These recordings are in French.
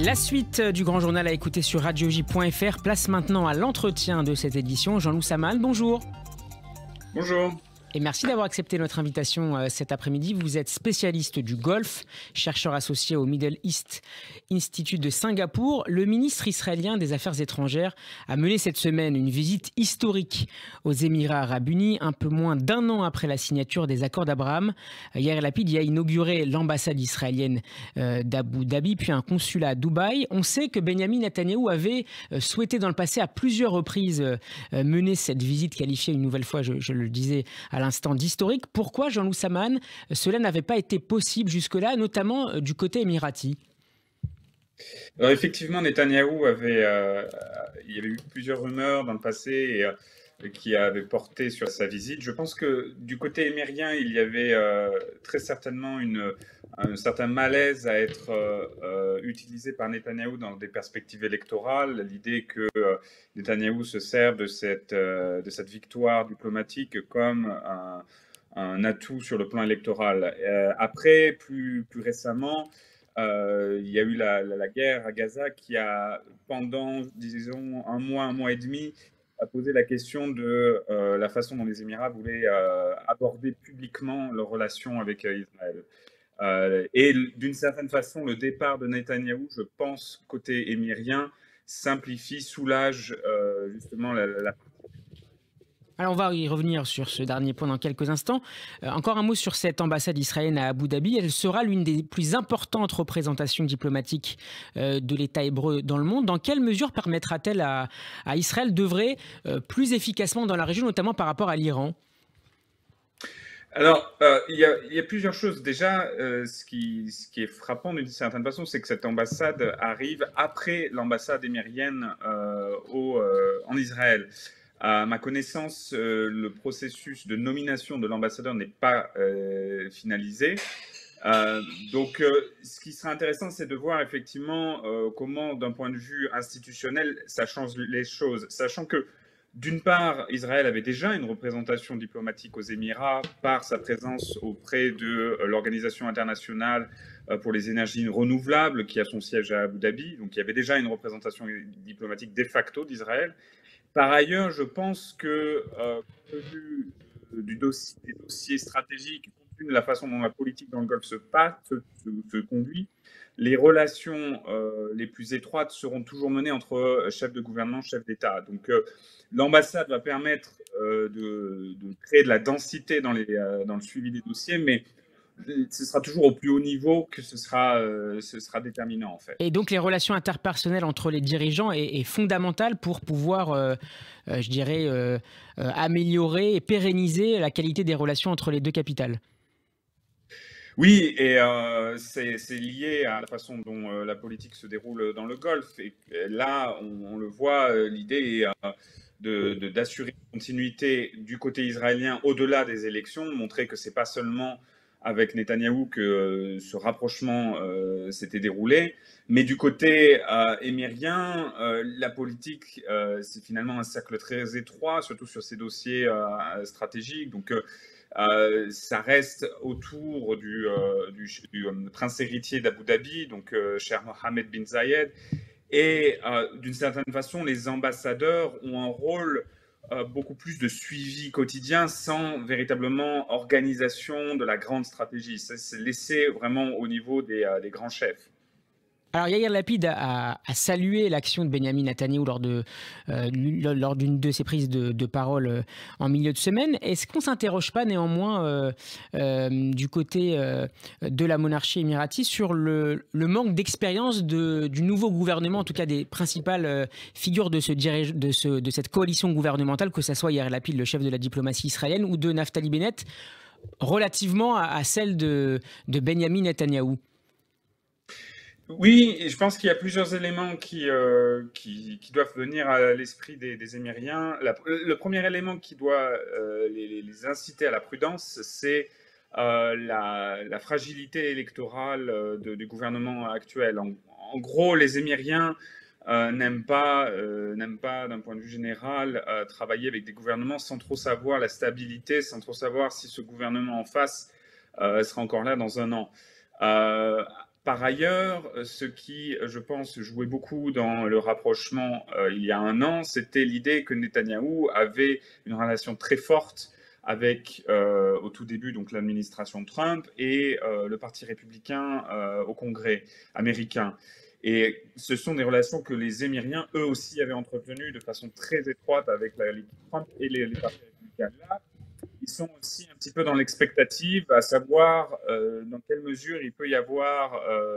La suite du Grand Journal à écouter sur radioj.fr. Place maintenant à l'entretien de cette édition. Jean-Loup Saman, bonjour. Bonjour. Et merci d'avoir accepté notre invitation cet après-midi. Vous êtes spécialiste du Golfe, chercheur associé au Middle East Institute de Singapour. Le ministre israélien des Affaires étrangères a mené cette semaine une visite historique aux Émirats arabes unis, un peu moins d'un an après la signature des accords d'Abraham. Yair Lapid y a inauguré l'ambassade israélienne d'Abu Dhabi, puis un consulat à Dubaï. On sait que Benyamin Netanyahou avait souhaité dans le passé à plusieurs reprises mener cette visite qualifiée une nouvelle fois, je le disais à l'instant, d'historique. Pourquoi, Jean-Loup Saman, cela n'avait pas été possible jusque-là, notamment du côté émirati? Alors effectivement, Netanyahou il y avait eu plusieurs rumeurs dans le passé qui avaient porté sur sa visite. Je pense que du côté émirien, il y avait très certainement un certain malaise à être utilisé par Netanyahou dans des perspectives électorales. L'idée que Netanyahou se serve de cette victoire diplomatique comme un atout sur le plan électoral. Après, plus récemment, il y a eu la guerre à Gaza qui a, pendant, disons, un mois et demi, a posé la question de la façon dont les Émirats voulaient aborder publiquement leurs relations avec Israël. Et d'une certaine façon, le départ de Netanyahou, je pense, côté émirien, simplifie, soulage justement la. Alors on va y revenir sur ce dernier point dans quelques instants. Encore un mot sur cette ambassade israélienne à Abu Dhabi. Elle sera l'une des plus importantes représentations diplomatiques de l'État hébreu dans le monde. Dans quelle mesure permettra-t-elle à Israël d'œuvrer plus efficacement dans la région, notamment par rapport à l'Iran ? Alors, il y a plusieurs choses. Déjà, ce qui est frappant d'une certaine façon, c'est que cette ambassade arrive après l'ambassade émirienne en Israël. À ma connaissance, le processus de nomination de l'ambassadeur n'est pas finalisé. Donc, ce qui sera intéressant, c'est de voir effectivement comment, d'un point de vue institutionnel, ça change les choses. Sachant que, d'une part, Israël avait déjà une représentation diplomatique aux Émirats par sa présence auprès de l'Organisation internationale pour les énergies renouvelables, qui a son siège à Abu Dhabi. Donc, il y avait déjà une représentation diplomatique de facto d'Israël. Par ailleurs, je pense que, compte tenu des dossiers stratégiques, compte tenu de la façon dont la politique dans le Golfe se conduit, les relations les plus étroites seront toujours menées entre chefs de gouvernement, chefs d'État. Donc, l'ambassade va permettre de créer de la densité dans le suivi des dossiers, mais ce sera toujours au plus haut niveau que ce sera déterminant en fait. Et donc les relations interpersonnelles entre les dirigeants est fondamentale pour pouvoir, je dirais, améliorer et pérenniser la qualité des relations entre les deux capitales. Oui, et c'est lié à la façon dont la politique se déroule dans le Golfe. Et là, on le voit, l'idée est d'assurer une continuité du côté israélien au-delà des élections, montrer que c'est pas seulement avec Netanyahou que ce rapprochement s'était déroulé, mais du côté émirien, la politique, c'est finalement un cercle très étroit, surtout sur ces dossiers stratégiques. Donc, ça reste autour du prince héritier d'Abu Dhabi, donc Cheikh Mohammed bin Zayed. Et d'une certaine façon, les ambassadeurs ont un rôle beaucoup plus de suivi quotidien sans véritablement organisation de la grande stratégie. Ça, c'est laissé vraiment au niveau des grands chefs. Alors Yair Lapid a salué l'action de Benyamin Netanyahou lors d'une de ses prises de parole en milieu de semaine. Est-ce qu'on ne s'interroge pas néanmoins du côté de la monarchie émirati sur le manque d'expérience du nouveau gouvernement, en tout cas des principales figures de cette coalition gouvernementale, que ce soit Yair Lapid, le chef de la diplomatie israélienne, ou de Naftali Bennett, relativement à celle de Benyamin Netanyahou? Oui, et je pense qu'il y a plusieurs éléments qui doivent venir à l'esprit des Émiriens. Le premier élément qui doit les inciter à la prudence, c'est la fragilité électorale du gouvernement actuel. En gros, les Émiriens n'aiment pas, d'un point de vue général, travailler avec des gouvernements sans trop savoir la stabilité, sans trop savoir si ce gouvernement en face sera encore là dans un an. Par ailleurs, ce qui, je pense, jouait beaucoup dans le rapprochement il y a un an, c'était l'idée que Netanyahou avait une relation très forte avec, au tout début, donc l'administration Trump et le Parti républicain au Congrès américain. Et ce sont des relations que les Émiriens, eux aussi, avaient entretenues de façon très étroite avec l'équipe Trump et les partis républicains. Là, ils sont aussi un petit peu dans l'expectative, à savoir dans quelle mesure il peut y avoir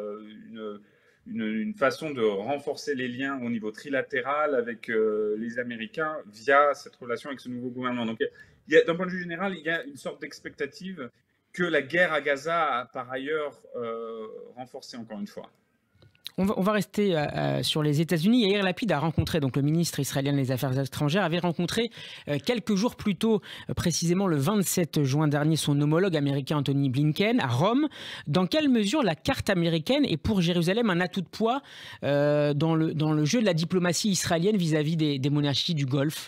une façon de renforcer les liens au niveau trilatéral avec les Américains via cette relation avec ce nouveau gouvernement. Donc, d'un point de vue général, il y a une sorte d'expectative que la guerre à Gaza a par ailleurs renforcée encore une fois. On va rester sur les États-Unis. Yair Lapid a rencontré, donc le ministre israélien des Affaires étrangères, avait rencontré quelques jours plus tôt, précisément le 27 juin dernier, son homologue américain Anthony Blinken à Rome. Dans quelle mesure la carte américaine est pour Jérusalem un atout de poids dans le jeu de la diplomatie israélienne vis-à-vis des monarchies du Golfe?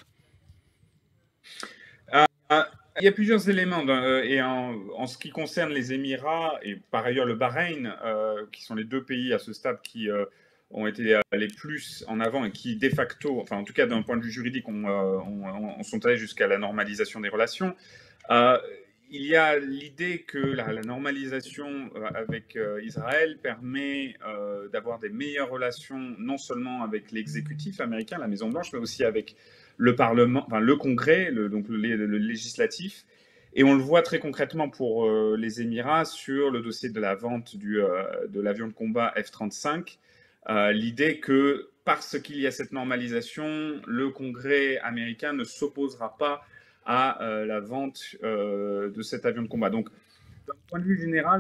Il y a plusieurs éléments, et en ce qui concerne les Émirats et par ailleurs le Bahreïn, qui sont les deux pays à ce stade qui ont été les plus en avant et qui de facto, enfin en tout cas d'un point de vue juridique, sont allés jusqu'à la normalisation des relations. Il y a l'idée que la normalisation avec Israël permet d'avoir des meilleures relations, non seulement avec l'exécutif américain, la Maison-Blanche, mais aussi avec le Parlement, enfin le Congrès, donc le législatif. Et on le voit très concrètement pour les Émirats sur le dossier de la vente de l'avion de combat F-35. L'idée que parce qu'il y a cette normalisation, le Congrès américain ne s'opposera pas à la vente de cet avion de combat. Donc, d'un point de vue général,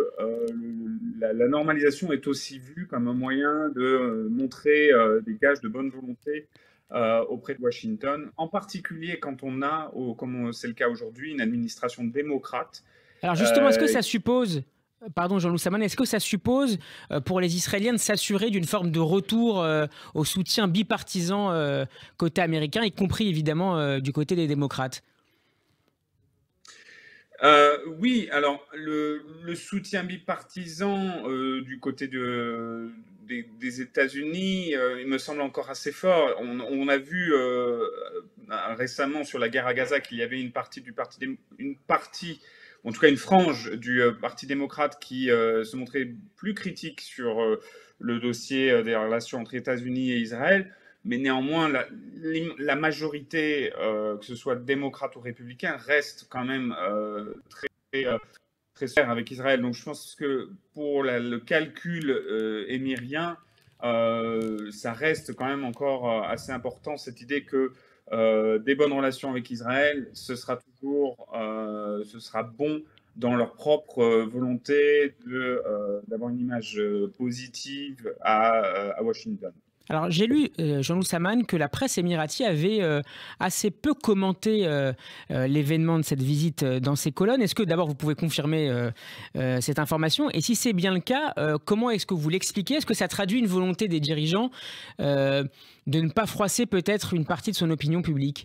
la normalisation est aussi vue comme un moyen de montrer des gages de bonne volonté auprès de Washington, en particulier quand on a, comme c'est le cas aujourd'hui, une administration démocrate. Alors justement, est-ce que ça suppose... Pardon Jean-Loup Saman, est-ce que ça suppose pour les Israéliens de s'assurer d'une forme de retour au soutien bipartisan côté américain, y compris évidemment du côté des démocrates? Oui, alors le soutien bipartisan du côté des États-Unis, il me semble encore assez fort. On a vu récemment sur la guerre à Gaza qu'il y avait une partie, en tout cas une frange du Parti démocrate qui se montrait plus critique sur le dossier des relations entre États-Unis et Israël. Mais néanmoins, la majorité, que ce soit démocrate ou républicain, reste quand même très serre avec Israël. Donc je pense que pour le calcul émirien, ça reste quand même encore assez important, cette idée que des bonnes relations avec Israël, ce sera bon dans leur propre volonté d'avoir une image positive à Washington. Alors j'ai lu, Jean-Loup Saman, que la presse émirati avait assez peu commenté l'événement de cette visite dans ses colonnes. Est-ce que d'abord vous pouvez confirmer cette information? Et si c'est bien le cas, comment est-ce que vous l'expliquez? Est-ce que ça traduit une volonté des dirigeants de ne pas froisser peut-être une partie de son opinion publique?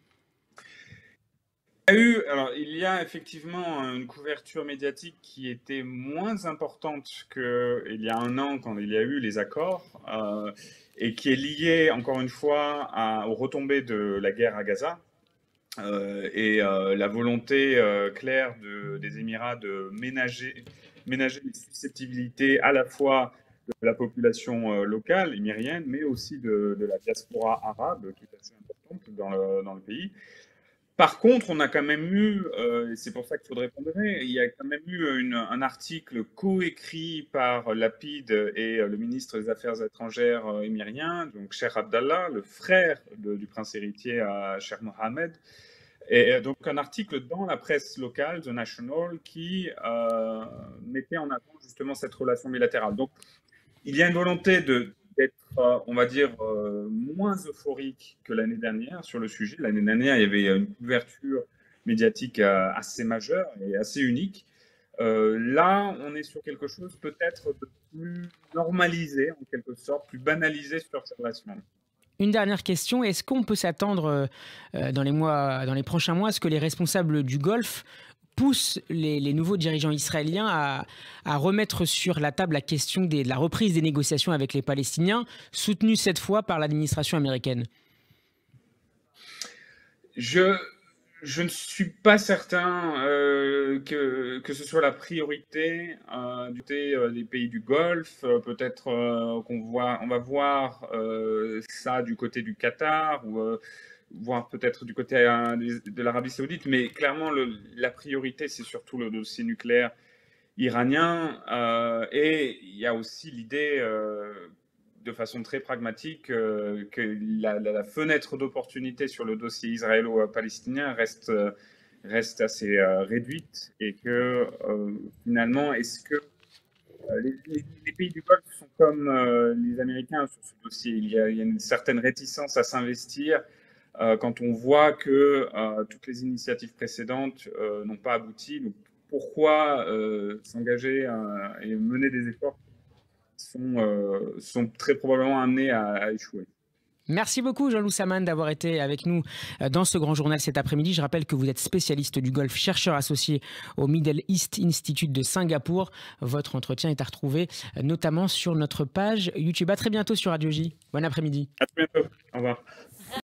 Il y a effectivement une couverture médiatique qui était moins importante qu'il y a un an quand il y a eu les accords et qui est liée encore une fois aux retombées de la guerre à Gaza et la volonté claire des Émirats de ménager les susceptibiltés à la fois de la population locale émirienne, mais aussi de la diaspora arabe qui est assez importante dans le pays. Par contre, on a quand même eu, et c'est pour ça qu'il faudrait pondérer, il y a quand même eu un article coécrit par Lapid et le ministre des Affaires étrangères émirien, donc Cheikh Abdallah, le frère du prince héritier Cheikh Mohammed, et donc un article dans la presse locale, The National, qui mettait en avant justement cette relation bilatérale. Donc, il y a une volonté d'être, on va dire, moins euphorique que l'année dernière sur le sujet. L'année dernière, il y avait une couverture médiatique assez majeure et assez unique. Là, on est sur quelque chose peut-être de plus normalisé, en quelque sorte, plus banalisé sur cette relation. Une dernière question, est-ce qu'on peut s'attendre dans les prochains mois à ce que les responsables du Golfe pousse les nouveaux dirigeants israéliens à remettre sur la table la question de la reprise des négociations avec les Palestiniens, soutenue cette fois par l'administration américaine? Je ne suis pas certain que ce soit la priorité du côté des pays du Golfe. Peut-être on va voir ça du côté du Qatar ou voire peut-être du côté de l'Arabie Saoudite. Mais clairement, la priorité, c'est surtout le dossier nucléaire iranien. Et il y a aussi l'idée de façon très pragmatique que la fenêtre d'opportunité sur le dossier israélo-palestinien reste assez réduite et que finalement, est-ce que les pays du Golfe sont comme les Américains sur ce dossier? Il y a une certaine réticence à s'investir quand on voit que toutes les initiatives précédentes n'ont pas abouti. Donc, pourquoi s'engager et mener des efforts sont très probablement amenés à échouer. Merci beaucoup Jean-Loup Saman d'avoir été avec nous dans ce grand journal cet après-midi. Je rappelle que vous êtes spécialiste du Golfe, chercheur associé au Middle East Institute de Singapour. Votre entretien est à retrouver notamment sur notre page YouTube. À très bientôt sur Radio J. Bon après-midi. À très bientôt. Au revoir.